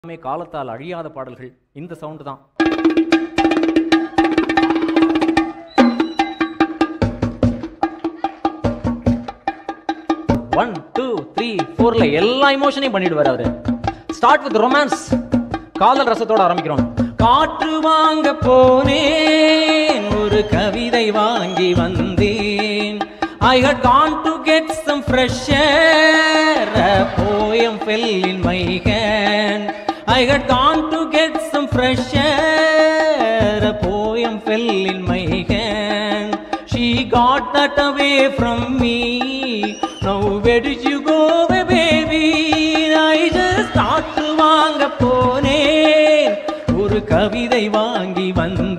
காலத்தால் அழியாத பாடல்கள் இந்த சவுண்ட் தான். 1 2 3 4ல எல்லா இமோஷனையும் பண்ணிடுவார் அவரு. ஸ்டார்ட் வித் ரொமான்ஸ், காதல் ரசத்தோட ஆரம்பிக்கிறோம். காற்று வாங்க போனேன், ஒரு கவிதை வாங்கி வந்தேன். I had gone to get some fresh air, a poem fell in my hand. I had gone to get some fresh air, a poem fell in my hand. She got that away from me. Now where did you go, baby? I just காற்று வாங்க போனேன், ஒரு கவிதை வாங்கி வந்தேன்.